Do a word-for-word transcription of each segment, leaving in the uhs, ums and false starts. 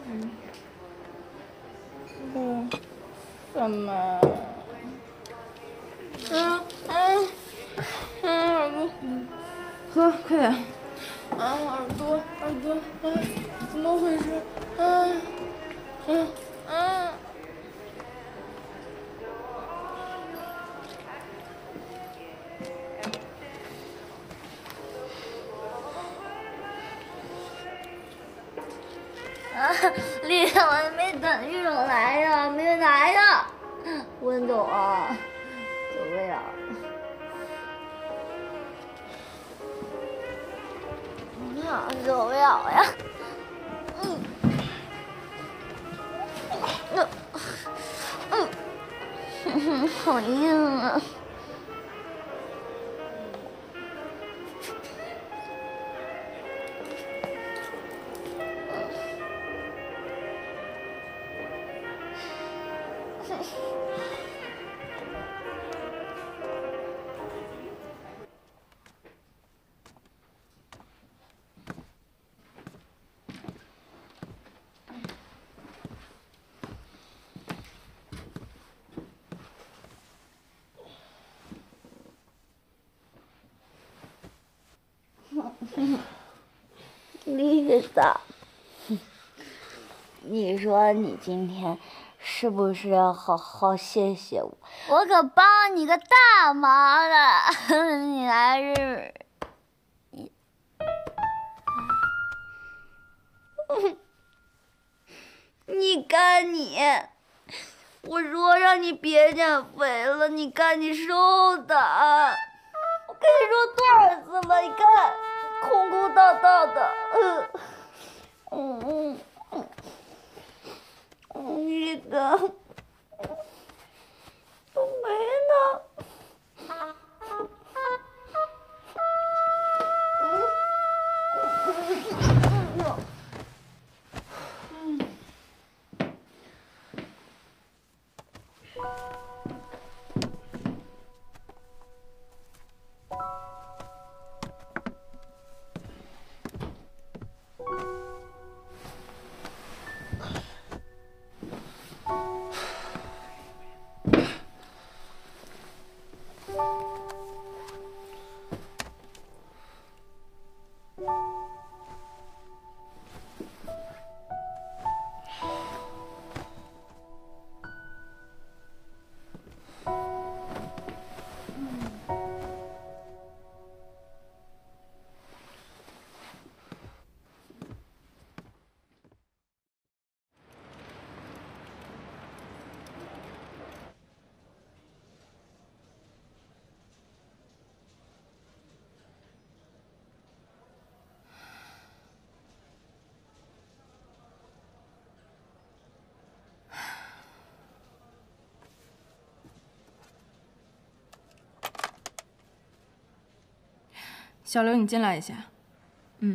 嗯。嗯。干嘛？嗯嗯嗯，耳朵，嗯，喝，快点。啊，耳朵，耳朵，啊，怎么回事？啊，嗯嗯。 啊，丽，我还没等玉总来呢，没来呢。温总啊，走不了。啊，走不了呀。嗯。那，嗯，嗯，好硬啊。丽子，你说你今天是不是要好好谢谢我？我可帮你个大忙了，你还是你，你看你，我说让你别减肥了，你看你瘦的，我跟你说多少次了，你看。空空荡荡的，嗯嗯嗯嗯，你的都没呢。 小刘，你进来一下。嗯。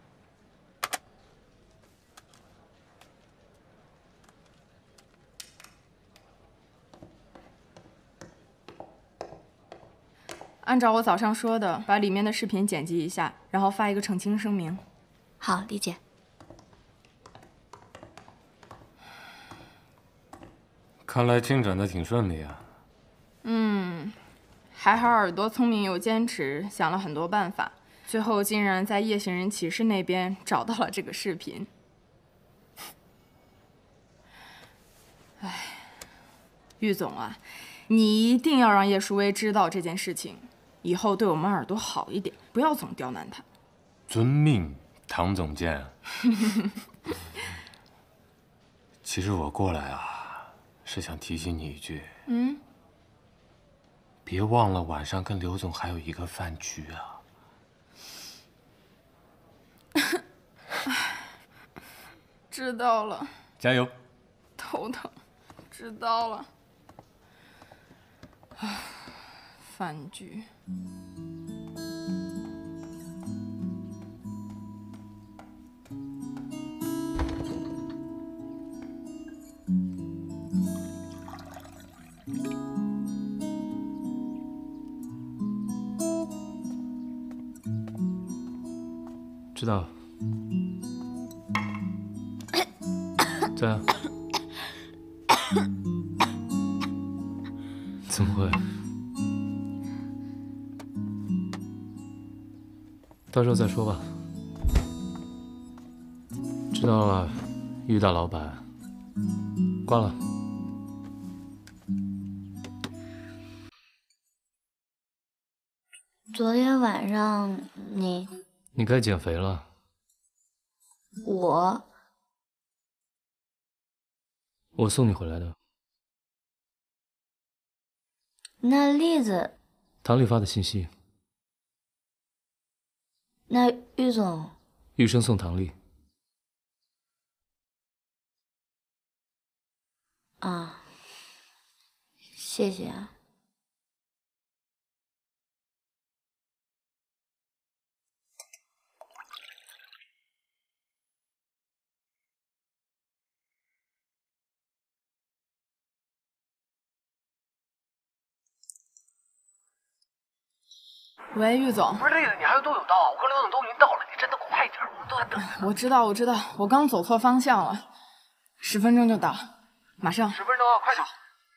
按照我早上说的，把里面的视频剪辑一下，然后发一个澄清声明。 好，理解。 看来进展的挺顺利啊。 嗯。还好耳朵聪明又坚持，想了很多办法，最后竟然在夜行人骑士那边找到了这个视频。哎，玉总啊，你一定要让叶淑薇知道这件事情，以后对我们耳朵好一点，不要总刁难他。 遵命，唐总监。其实我过来啊，是想提醒你一句。 嗯。 别忘了晚上跟刘总还有一个饭局啊！ 知道了。 加油。 头疼。知道了。唉，饭局。 知道了。 谁啊？怎么会？到时候再说吧。知道了，于大老板。挂了。 昨天晚上你…… 你该减肥了。 我…… 我送你回来的。 那栗子…… 堂里发的信息。 那玉总…… 玉生送堂里。 啊，谢谢啊。 喂，玉总。 不是栗子，你还有多久到啊？我跟刘总都已经到了，你真的快点，我们都在等你。 我知道，我知道，我刚走错方向了，十分钟就到，马上。 十分钟啊，快点。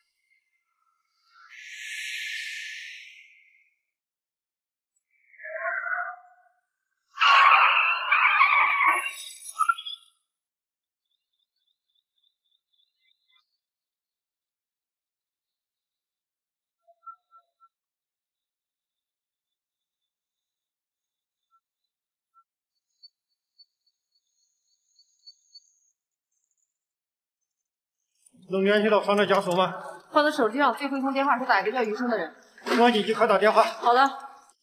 能联系到伤者家属吗？ 放在手机上，最后一通电话是打给叫余生的人。 公安局即刻打电话。 好的。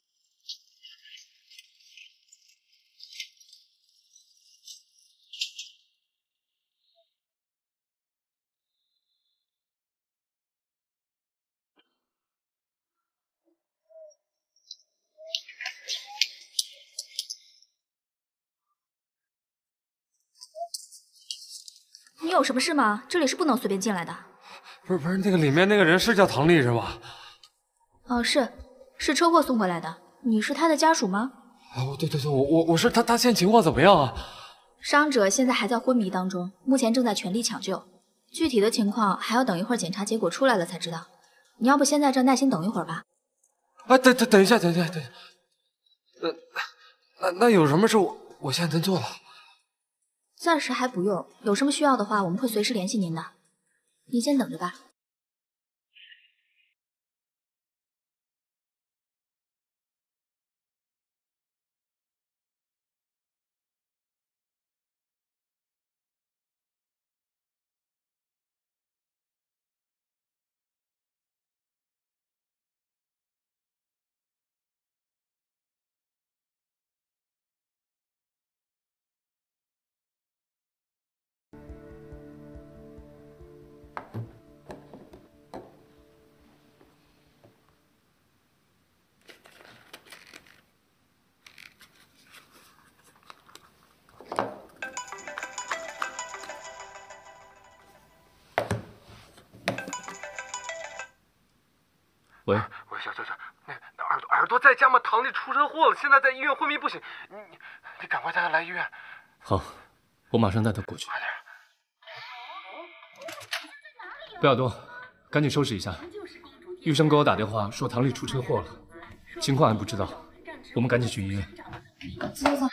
你有什么事吗？这里是不能随便进来的。 不是不是，那个里面那个人是叫唐丽是吧？ 哦，是，是车祸送回来的。你是他的家属吗？ 哦，对对对，我我我是他，他现在情况怎么样啊？ 伤者现在还在昏迷当中，目前正在全力抢救，具体的情况还要等一会儿检查结果出来了才知道。你要不先在这耐心等一会儿吧？ 啊，等等等一下，等一下，等一下。那那那有什么事我我现在能做了？ 暂时还不用，有什么需要的话，我们会随时联系您的。您先等着吧。 喂喂，小小小，那那耳朵耳朵在家吗？堂弟出车祸了，现在在医院昏迷不醒，你你你赶快带他来医院。 好，我马上带他过去。 快点。 贝尔多，赶紧收拾一下。医生给我打电话说堂丽出车祸了，情况还不知道，我们赶紧去医院。 走走走。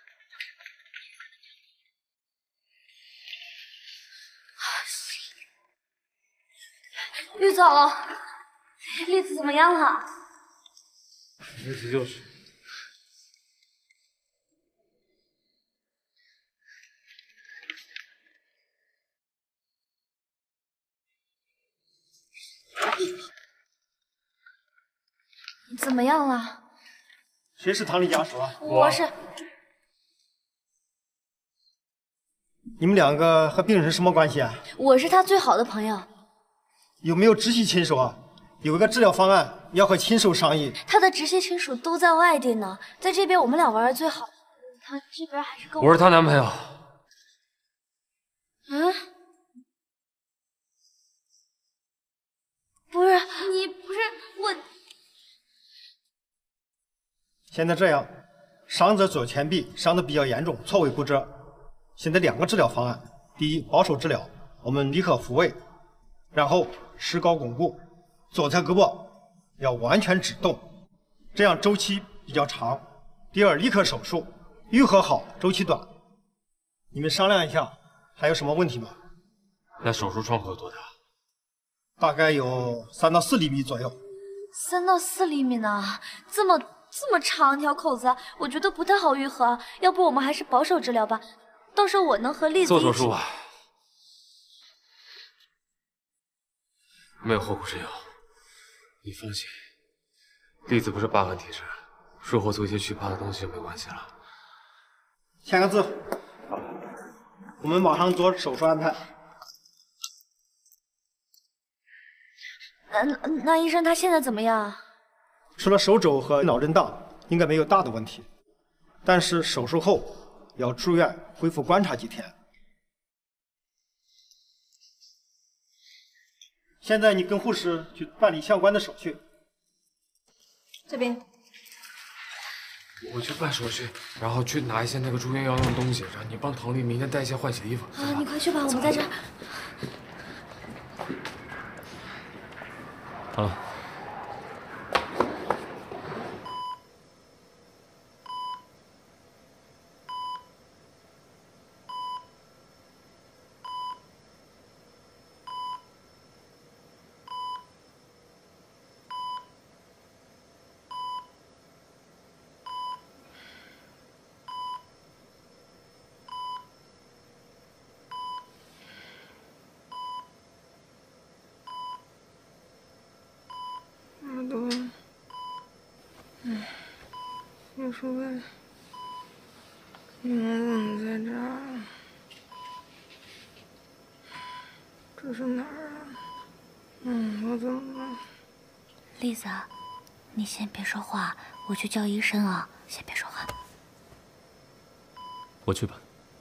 玉总，栗子怎么样了？ 栗子就是。 怎么样了？ 谁是唐丽家属啊？ 我是。 你们两个和病人是什么关系啊？ 我是他最好的朋友。 有没有直系亲属啊？有一个治疗方案要和亲属商议。 他的直系亲属都在外地呢，在这边我们俩玩的最好。他这边还是跟我…… 我是她男朋友。 嗯？不是你，不是我。 现在这样，伤者左前臂伤得比较严重，错位骨折。现在两个治疗方案， 第一，保守治疗，我们立刻复位，然后石膏巩固，左侧胳膊要完全止动，这样周期比较长。第二，立刻手术，愈合好，周期短。你们商量一下，还有什么问题吗？ 那手术创口有多大？ 大概有三到四厘米左右。 三到四厘米呢，这么这么长一条口子，我觉得不太好愈合。要不我们还是保守治疗吧，到时候我能和栗子做手术吧，没有后顾之忧。你放心，栗子不是疤痕体质，术后做一些去疤的东西就没关系了。 签个字。我们马上做手术安排。 那那那医生他现在怎么样？ 除了手肘和脑震荡，应该没有大的问题。但是手术后要住院恢复观察几天。现在你跟护士去办理相关的手续。 这边。 我去办手续，然后去拿一些那个住院要用的东西，然后你帮唐丽明天带一些换洗的衣服。 啊，你快去吧，我们在这儿。 好了。 耳朵，嗯，叶舒薇，你们怎么在这儿？这是哪儿啊？嗯，我怎么了？ 栗子，你先别说话，我去叫医生啊，先别说话。 我去吧。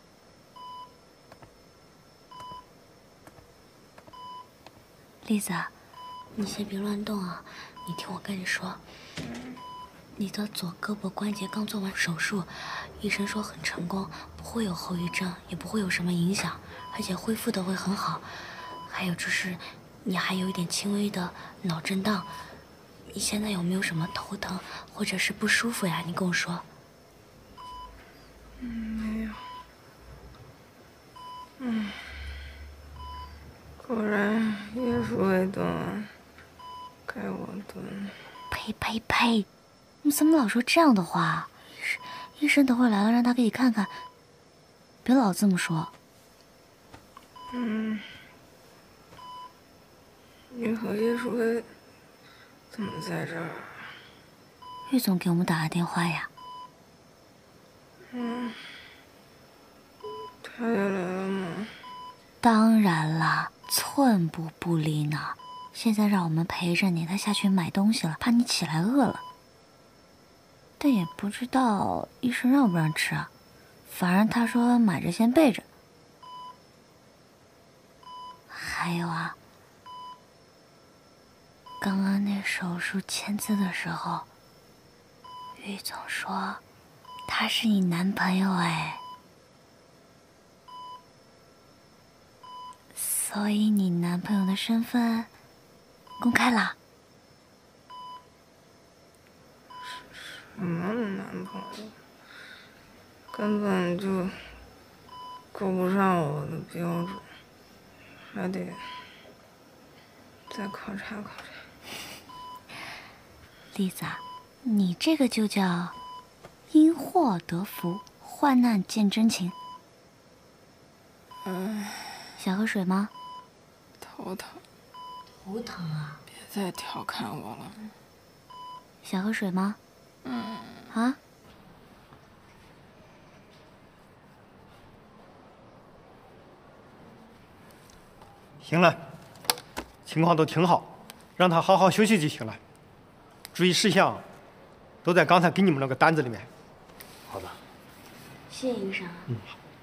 栗子，你先别乱动啊。你听我跟你说，你的左胳膊关节刚做完手术，医生说很成功，不会有后遗症，也不会有什么影响，而且恢复的会很好。还有就是，你还有一点轻微的脑震荡。你现在有没有什么头疼或者是不舒服呀？你跟我说。 嗯，没有。嗯，果然叶舒薇蹲。该我蹲。 呸呸呸！你怎么老说这样的话？医生，医生等会来了，让他给你看看。别老这么说。 嗯。你和叶舒薇怎么在这儿？ 玉总给我们打了电话呀。 嗯。他也来了吗？ 当然啦，寸步不离呢。现在让我们陪着你，他下去买东西了，怕你起来饿了。但也不知道医生让不让吃啊，反正他说买着先备着。还有啊，刚刚那手术签字的时候，玉总说他是你男朋友哎，所以你男朋友的身份公开了。 什么男朋友？根本就够不上我的标准，还得再考察考察。 栗子，你这个就叫因祸得福，患难见真情。 嗯， 想喝水吗？ 头疼。 头疼啊！ 别再调侃我了。 想喝水吗？ 嗯。 啊？ 行了，情况都挺好，让他好好休息就行了。注意事项都在刚才给你们那个单子里面。 好的。 谢谢医生。 嗯。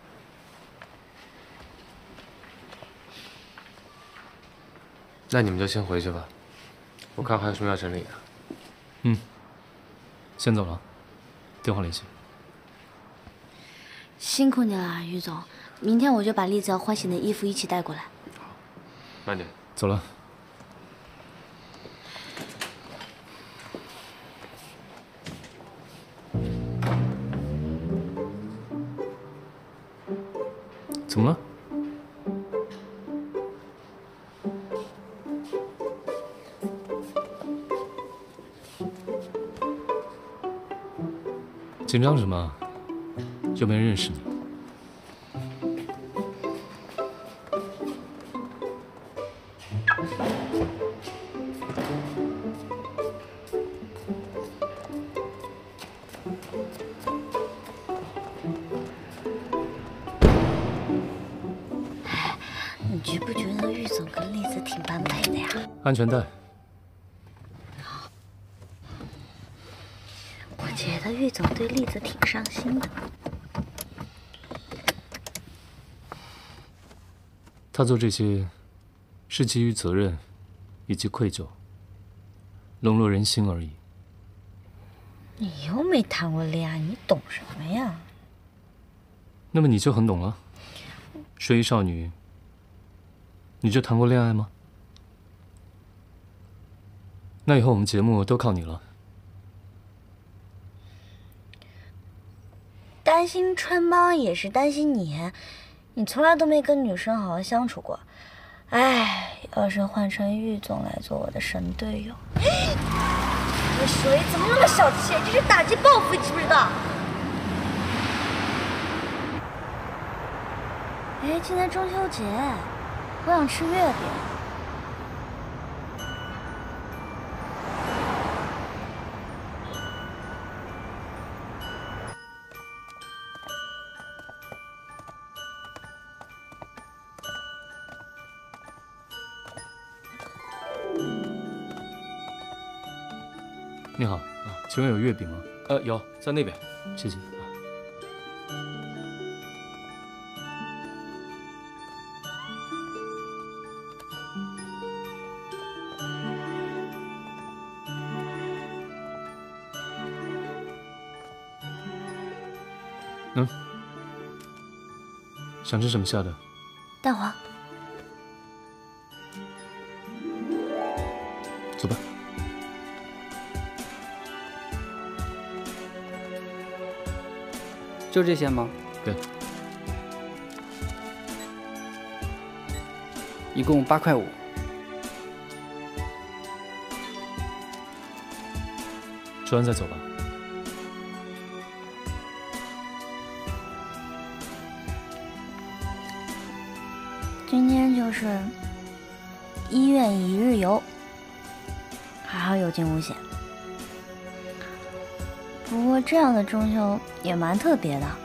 那你们就先回去吧，我看还有什么要整理的。 嗯，先走了，电话联系。 辛苦你了，于总。明天我就把栗子要换洗的衣服一起带过来。 好，慢点，走了。怎么了？紧张什么？又没人认识你。 你觉不觉得玉总跟栗子挺般配的呀？ 安全带。 我觉得玉总对栗子挺上心的。 他做这些，是基于责任以及愧疚，笼络人心而已。 你又没谈过恋爱，你懂什么呀？ 那么你就很懂了。水衣少女，你就谈过恋爱吗？那以后我们节目都靠你了。 担心穿帮也是担心你，你从来都没跟女生好好相处过。哎，要是换成玉总来做我的神队友，你水怎么那么小气？这是打击报复，你知不知道？哎，今天中秋节，我想吃月饼。 你好啊，请问有月饼吗？呃，有，在那边，谢谢。嗯，想吃什么馅的？ 蛋黄。 走吧。 就这些吗？ 对， 一共八块五。 吃完再走吧。 今天就是医院一日游，还好有惊无险。不过这样的中秋也蛮特别的。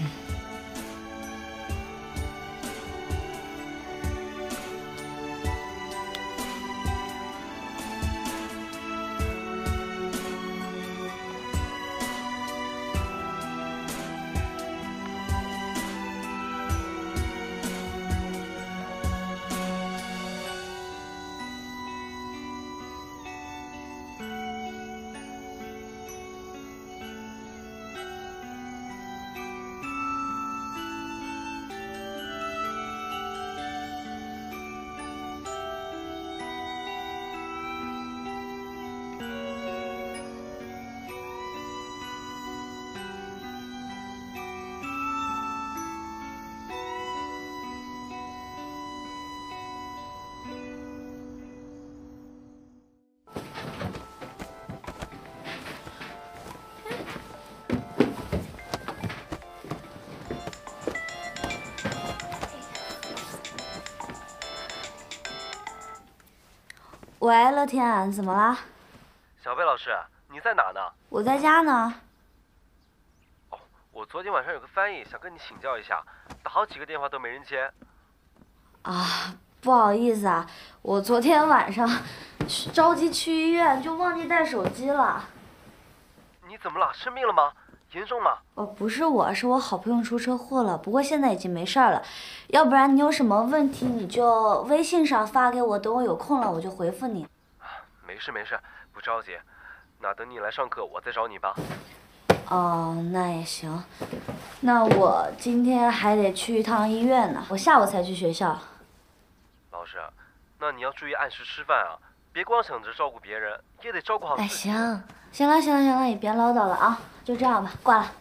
喂，乐天，怎么了？ 小贝老师，你在哪呢？ 我在家呢。 哦，我昨天晚上有个翻译想跟你请教一下，打好几个电话都没人接。 啊，不好意思啊，我昨天晚上着急去医院，就忘记带手机了。 你怎么了？生病了吗？严重吗？ 哦，不是我，是我好朋友出车祸了，不过现在已经没事儿了。要不然你有什么问题你就微信上发给我，等我有空了我就回复你。 没事没事，不着急。那等你来上课我再找你吧。 哦，那也行。那我今天还得去一趟医院呢，我下午才去学校。 老师，那你要注意按时吃饭啊，别光想着照顾别人，也得照顾好自己。 哎，行，行了，行了，行了，你别唠叨了啊，就这样吧，挂了。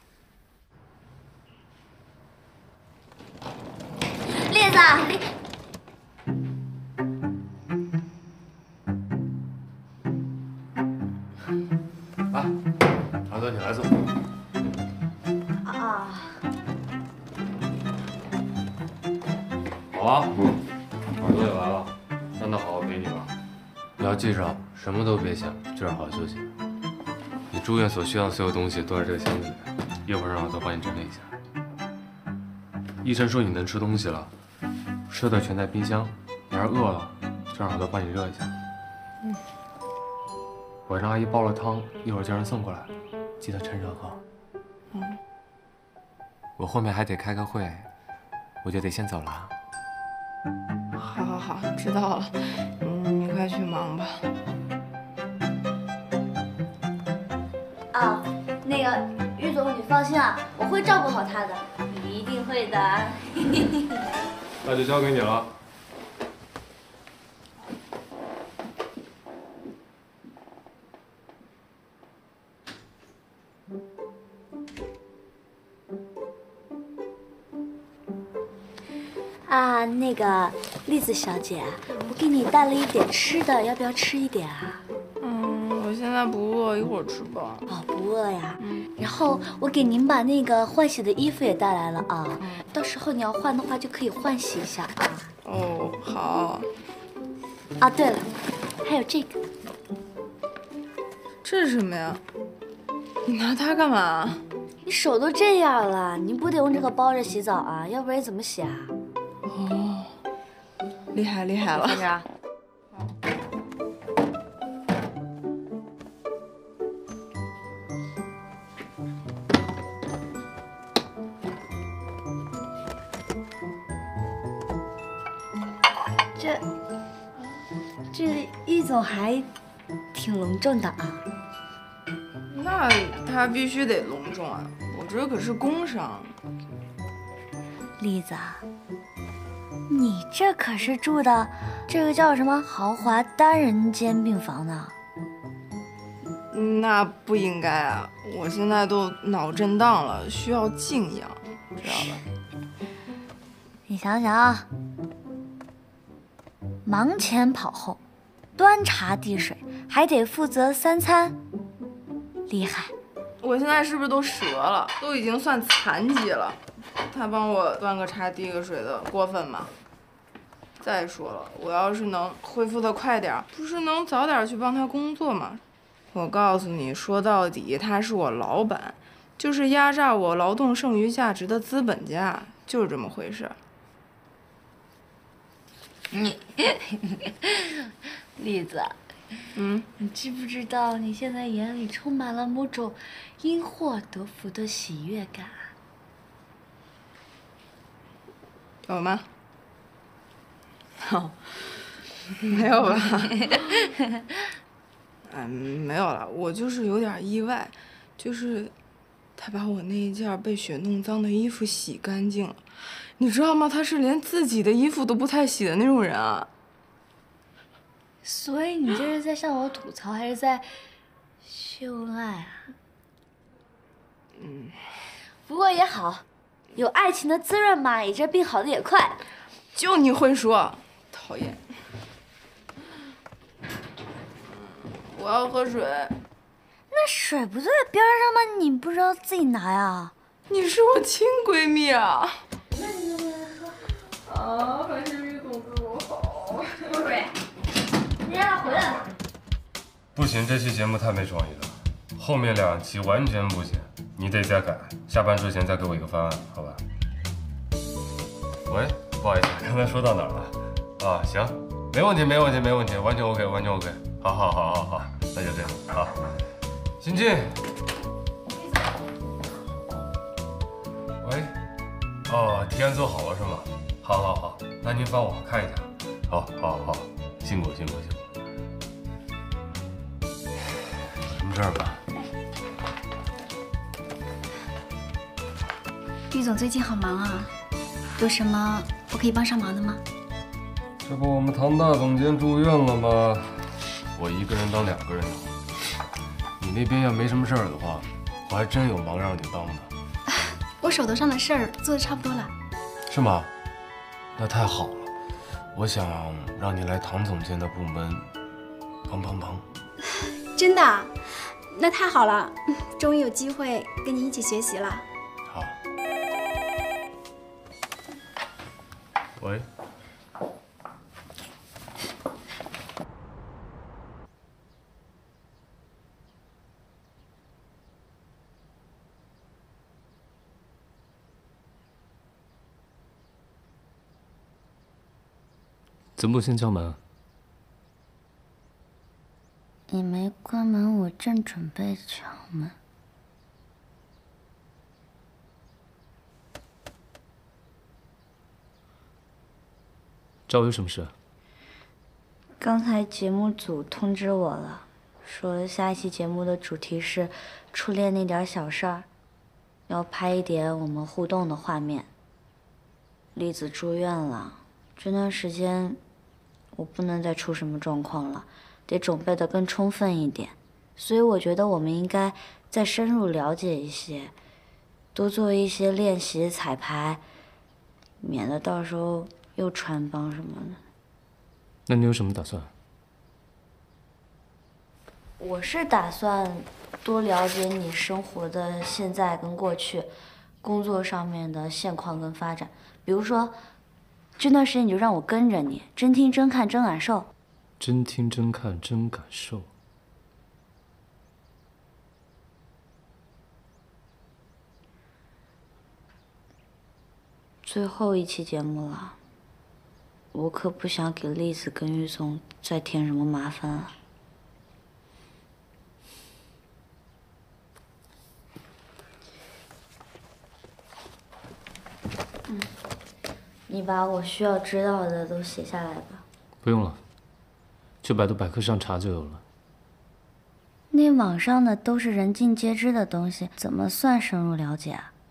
栗子，栗。 来，耳朵你来坐。 啊。 好啊，耳朵也来了，让他好好陪你吧。你要记着，什么都别想，就是好好休息。你住院所需要的所有东西都在这个箱子里，一会儿让耳朵帮你整理一下。医生说你能吃东西了，吃的全在冰箱。你要是饿了，就让耳朵帮你热一下。嗯。 我让阿姨煲了汤，一会儿叫人送过来，记得趁热喝。嗯。我后面还得开个会，我就得先走了。 好，好，好，知道了。嗯，你快去忙吧。 啊，那个玉总，你放心啊，我会照顾好他的，你一定会的。 那就交给你了。 啊，那个栗子小姐，我给你带了一点吃的，要不要吃一点啊？ 嗯，我现在不饿，一会儿吃吧。 哦，不饿呀。嗯。然后我给您把那个换洗的衣服也带来了啊，嗯、到时候你要换的话就可以换洗一下啊。 哦，好。 啊，对了，还有这个。 这是什么呀？你拿它干嘛？ 你手都这样了，你不得用这个包着洗澡啊？要不然你怎么洗啊？ 哦，厉害厉害了！ 看着啊。这这易总还挺隆重的啊。 那他必须得隆重啊！我这可是工伤。 栗子。 你这可是住的，这个叫什么豪华单人间病房呢？ 那不应该啊！我现在都脑震荡了，需要静养，知道吧？ 你想想啊，忙前跑后，端茶递水，还得负责三餐，厉害！ 我现在是不是都折了？都已经算残疾了，他帮我端个茶递个水的，过分吗？ 再说了，我要是能恢复得快点，不是能早点去帮他工作吗？我告诉你，说到底，他是我老板，就是压榨我劳动剩余价值的资本家，就是这么回事。 你，栗子， 嗯， 你知不知道你现在眼里充满了某种因祸得福的喜悦感？ 有吗？ 哦，没有吧？哎，没有了，我就是有点意外，就是他把我那一件被血弄脏的衣服洗干净了，你知道吗？他是连自己的衣服都不太洗的那种人啊。 所以你这是在向我吐槽，还是在秀恩爱啊？ 嗯， 不过也好，有爱情的滋润嘛，你这病好的也快。 就你会说。 讨厌，我要喝水。 那水不就在边上吗？你不知道自己拿呀？ 你是我亲闺蜜啊！那你能不能喝？啊，还是于总对我好。 喝水，你让他回来了。 不行，这期节目太没创意了，后面两期完全不行，你得再改。下班之前再给我一个方案，好吧？喂，不好意思，刚才说到哪儿了？ 啊，行，没问题，没问题，没问题，完全 OK， 完全 OK。好，好，好，好，好，那就这样。好，新进。喂，哦，提案做好了是吗？好，好，好，那您帮我看一下。好，好，好，辛苦，辛苦，辛苦。有什么事儿吧？ 厉总最近好忙啊，有什么我可以帮上忙的吗？ 这不我们唐大总监住院了吗？我一个人当两个人当。你那边要没什么事儿的话，我还真有忙让你帮的。 我手头上的事儿做的差不多了。 是吗？那太好了。我想让你来唐总监的部门帮帮忙。 真的？那太好了，终于有机会跟你一起学习了。 好。喂。怎么不先敲门？ 你没关门，我正准备敲门。 找我有什么事？ 刚才节目组通知我了，说下一期节目的主题是初恋那点小事儿，要拍一点我们互动的画面。栗子住院了，这段时间我不能再出什么状况了，得准备得更充分一点。所以我觉得我们应该再深入了解一些，多做一些练习彩排，免得到时候又穿帮什么的。 那你有什么打算？ 我是打算多了解你生活的现在跟过去，工作上面的现况跟发展。比如说，这段时间你就让我跟着你，真听真看真感受。 真听真看真感受。 最后一期节目了，我可不想给栗子跟玉总再添什么麻烦了。嗯，你把我需要知道的都写下来吧。 不用了，去百度百科上查就有了。 那网上的都是人尽皆知的东西，怎么算深入了解啊？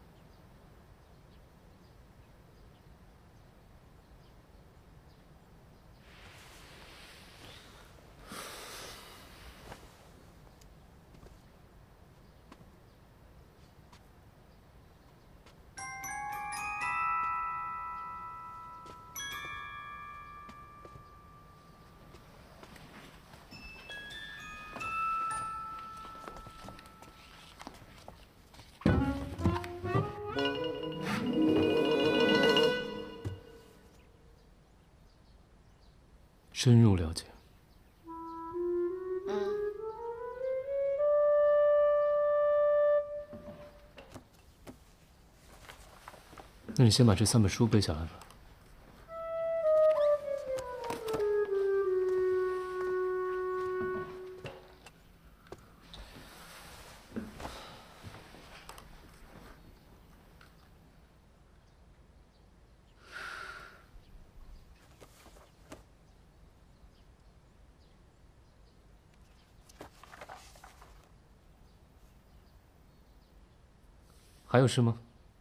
深入了解。 嗯。 那你先把这三本书背下来吧。还有事吗？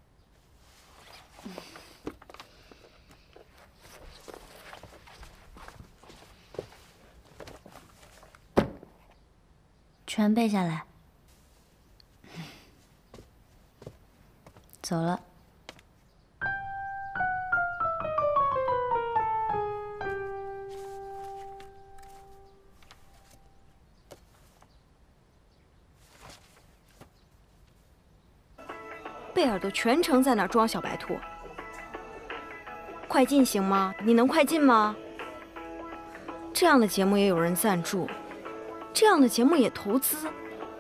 全背下来。走了。 贝尔都全程在那儿装小白兔。快进行吗？你能快进吗？这样的节目也有人赞助，这样的节目也投资。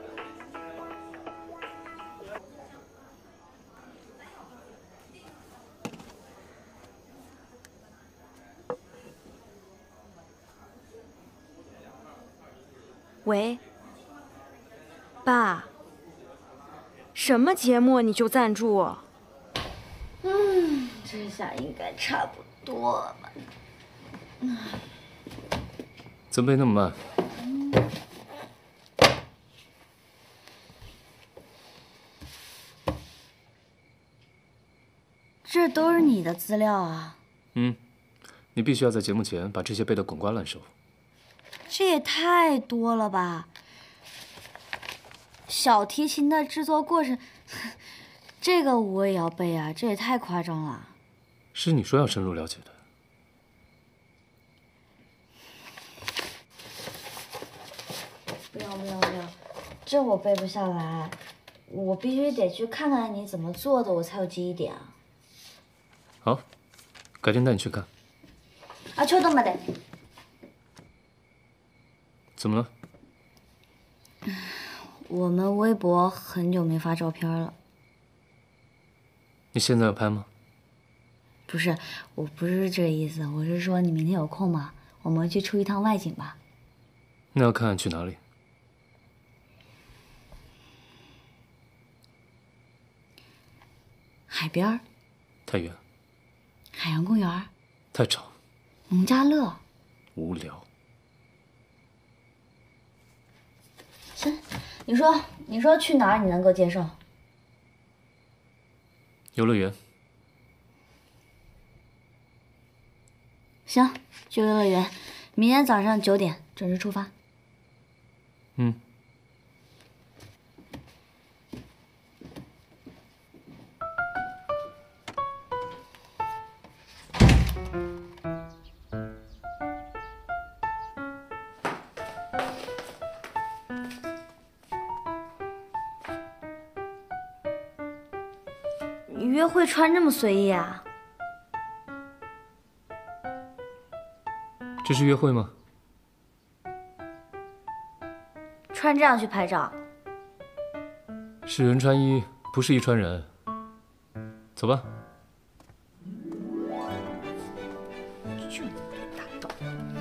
喂，爸。什么节目你就赞助？ 嗯，这下应该差不多了。嗯， 怎么背那么慢？ 都是你的资料啊。 嗯，你必须要在节目前把这些背得滚瓜烂熟。 这也太多了吧！小提琴的制作过程，这个我也要背啊，这也太夸张了。 是你说要深入了解的。 不要不要不要，这我背不下来，我必须得去看看你怎么做的，我才有记忆点啊。 好，改天带你去看。 啊，ちょっと待って。 怎么了？ 我们微博很久没发照片了。 你现在要拍吗？ 不是，我不是这个意思，我是说你明天有空吗？我们去出一趟外景吧。 那要看去哪里。 海边儿。 太远。 海洋公园。 太吵。 农家乐。 无聊。 行，你说，你说去哪儿你能够接受？ 游乐园。 行，去游乐园，明天早上九点准时出发。 嗯。 你约会穿这么随意啊？ 这是约会吗？ 穿这样去拍照？ 是人穿衣，不是衣穿人。走吧。 这么多大道。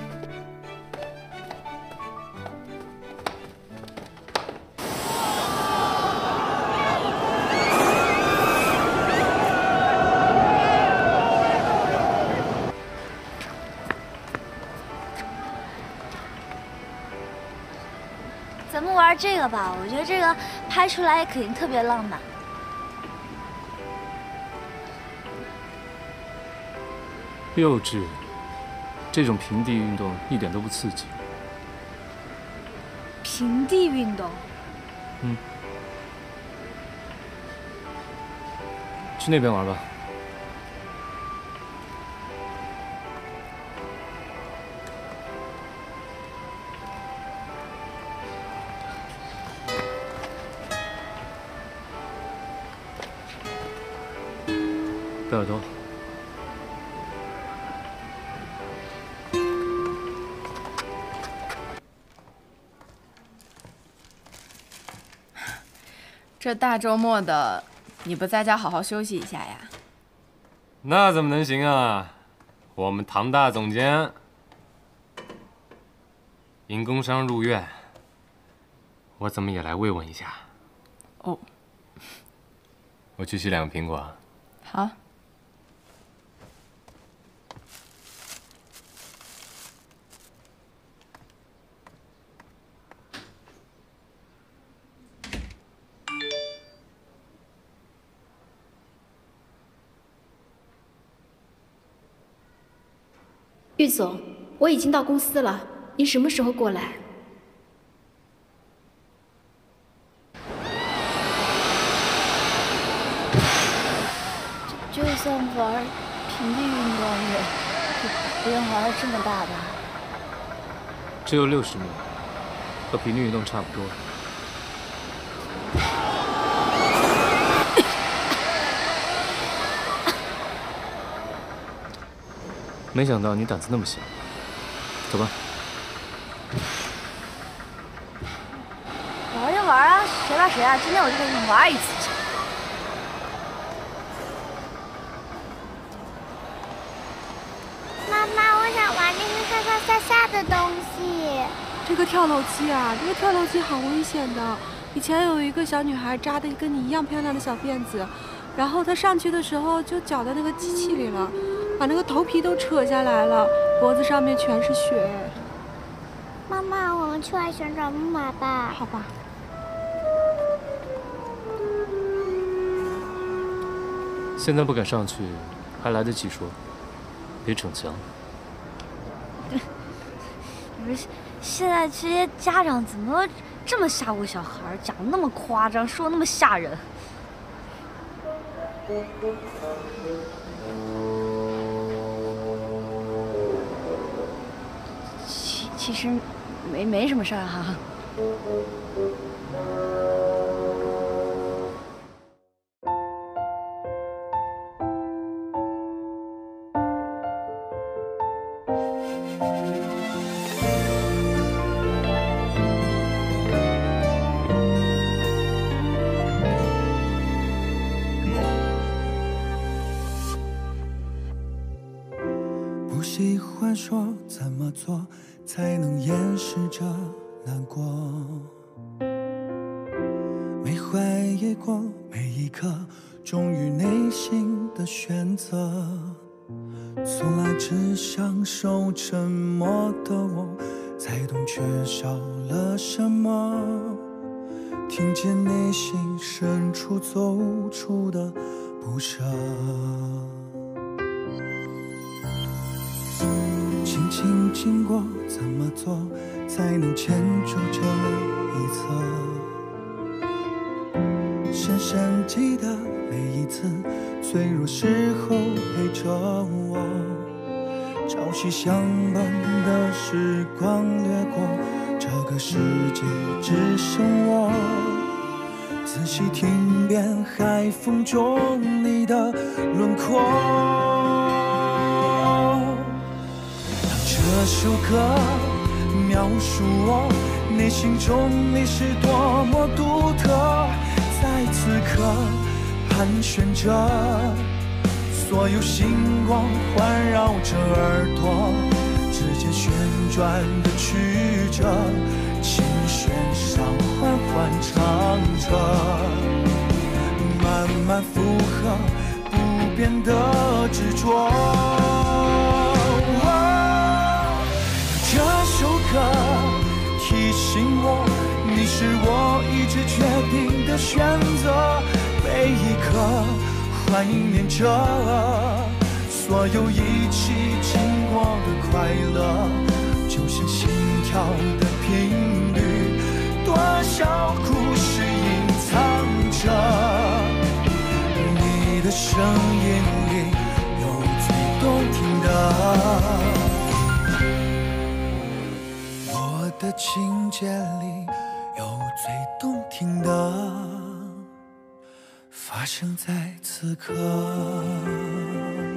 咱们玩这个吧，我觉得这个拍出来肯定特别浪漫。 幼稚，这种平地运动一点都不刺激。 平地运动？ 嗯。去那边玩吧。贝尔多。 这大周末的，你不在家好好休息一下呀？ 那怎么能行啊？我们唐大总监因工伤入院，我怎么也来慰问一下？ 哦， 我去洗两个苹果。 好。 玉总，我已经到公司了，您什么时候过来？ 就算玩平地运动也不用玩这么大吧？ 只有六十米，和平地运动差不多。没想到你胆子那么小，走吧。 玩就玩啊，谁怕谁啊！今天我就跟你玩一次。 妈妈，我想玩那个上上下下的东西。 这个跳楼机啊，这个跳楼机好危险的。以前有一个小女孩扎的跟你一样漂亮的小辫子，然后她上去的时候就搅到那个机器里了。把那个头皮都扯下来了，脖子上面全是血。 妈妈，我们去玩旋转木马吧。 好吧。 现在不敢上去， 还来得及说，别逞强。 不是，现在这些家长怎么这么吓唬小孩，讲得那么夸张，说得那么吓人？其其实没没什么事儿哈。 不喜欢说怎么做才能掩饰着难过，没怀疑过每一刻忠于内心的选择，从来只享受沉默的我，才懂缺少了什么，听见内心深处走出的不舍。轻轻经过，怎么做才能牵住这一侧？深深记得每一次脆弱时候陪着我，朝夕相伴的时光掠过，这个世界只剩我。仔细听遍海风中你的轮廓，这首歌描述我内心中你是多么独特，在此刻盘旋着，所有星光环绕着耳朵，指尖旋转的曲折，琴弦上缓缓唱着，慢慢附和不变的执着。这首歌提醒我，你是我一直决定的选择，每一刻怀念着所有一起经过的快乐，就像心跳的频率，多少故事隐藏着，你的声音里有最动听的，我的情节里有最动听的，发生在此刻。